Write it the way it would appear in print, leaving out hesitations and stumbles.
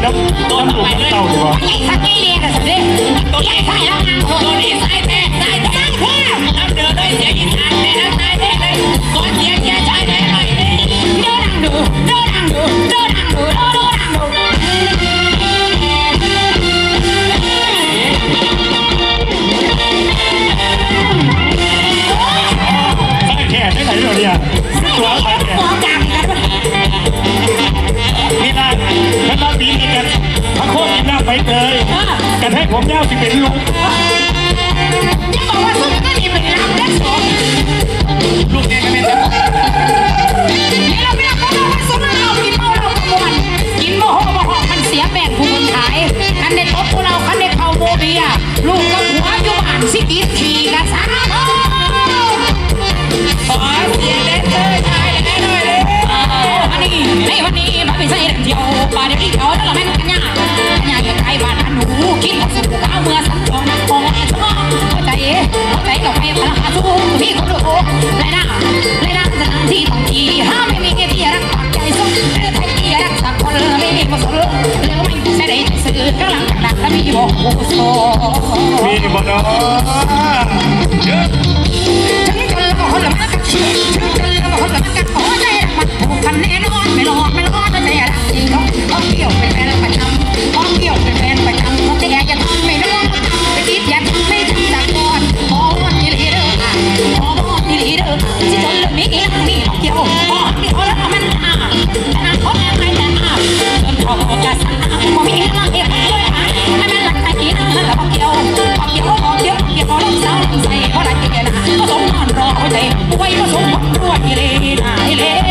น้ำลูกเต่าดีกว่าใหญ่สักใหญ่เรียกสิตัวใหญ่ใส่แล้วนะตัวนี้ใส่แท้ใส่แท้น้ำเดือดเลยเสียอีสานเลยน้ำใส่แท้เลยก่อนเสียแก่ใส่แท้หน่อยโดดังดูโดดังดูโดดังดูโดดังดูแค่ได้ไหนเดี๋ยวเนี่ยตัวใส่แค่นี่นะถ้าเราบีบกันถ้าโคตรกินหน้าไปเลยกันให้ผมยาวสิเป็นลูกยังบอกว่าสุดก็ดีเป็นลำและสองลูกเนี่ยกันเป็นนี่เราไม่ต้องบอกว่าสุดเรากินเมาเราขบวนกินโมโหโมโหมันเสียแบ่งผู้คนขายคันเด็ดตบพวกเราคันเด็ดเผาโมเบียลูกกับหัวอยู่บ้านสิติดขี่กันซะขอเสียเด็ดเธอชายแน่หน่อยเลยวันนี้มาไปใส่เที่ยวป่าเดี๋ยวนี้เที่ยวนั่นละแม่นกันยากใกล้บ้านหนูคิดว่าสุดเอาเมื่อสันทองมองชอบเข้าใจกับให้พลังสู้พี่เขาดูเลยนะสถานที่ท่องเที่ยวห้ามไม่มีที่รักปากใจสุดหรือไทยที่รักสักคนไม่มีผสมหรือไม่ใช่ได้สื่อกำลังดักและมีบอกโอ้โหมีบ่เนาะฉันจะเล่าคนละมันกันฉันจะเล่าคนละมันกันขอใจมันผูกพันแน่นอนไม่รอดใจรักจริงต้องเกี่ยวเป็นแฟนประจำต้องเกี่ยวเป็นแฟนประจำต้องแต่จะทำไม่รอดไปคิดอย่าทำไม่ทำจากก่อนพอนี่ลีเดอร์พอนี่ลีเดอร์ที่จนเรื่องนี้นี่เกี่ยวพอที่เขาแล้วมันพอไม่ได้จนพอจะสั่งพอมีเรื่องเกี่ยวด้วยให้มันหลักใจนะแล้วพอเกี่ยวลงเสาใส่พอได้เกี่ยวนะก็สมนอนรอใจไว้ก็สมรวยเลยนะเลย